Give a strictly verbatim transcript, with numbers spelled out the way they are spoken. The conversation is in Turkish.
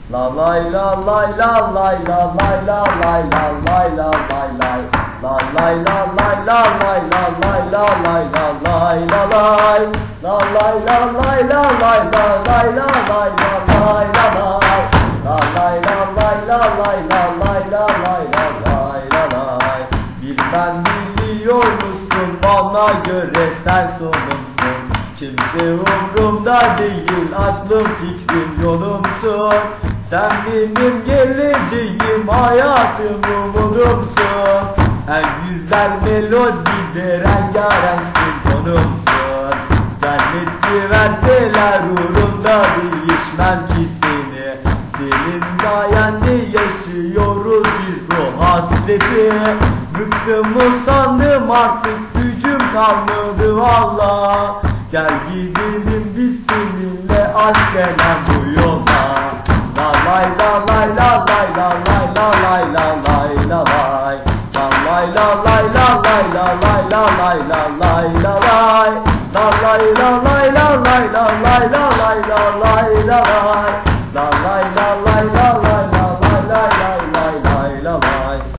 La lay la lay la lay la lay la lay la lay la lay lay La lay la lay la lay la lay la lay la lay la lay La lay la lay la lay la lay la lay la lay la lay La lay la lay la lay la lay la lay la lay la lay Bilmem biliyor musun, bana göre sen sonumsun. Kimse umrumda değil, aklım fikrim yolumsun. Sen benim geleceğim, hayatım umudumsun. En güzel melodide rengarenksin tonumsun. Cenneti verseler uğrunda değişmem ki seni. Senin sayende yaşıyoruz biz bu hasreti. Bıktım usandım, artık gücüm kalmadı valla. Gel gidelim biz seninle aşk denen bu yola. La lay la lay la lay la lay la lay la lay la lay La lay la lay la lay la lay la lay la lay la lay La lay la lay la lay la lay la lay la lay la lay